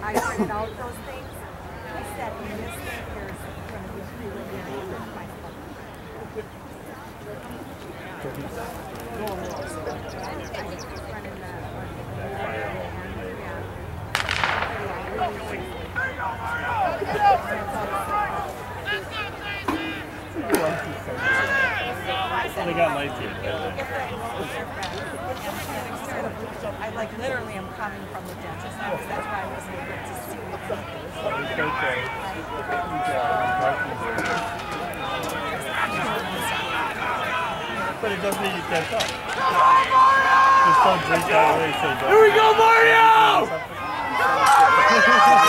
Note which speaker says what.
Speaker 1: I printed out those things. He said, in this thing, there's going to be a preliminary with my phone.
Speaker 2: They got lights here.
Speaker 1: I like literally am coming from the dentist office. That's why I wasn't able to see it.
Speaker 2: But it doesn't need to catch up. Just don't drink that way. So
Speaker 3: here we go, Mario!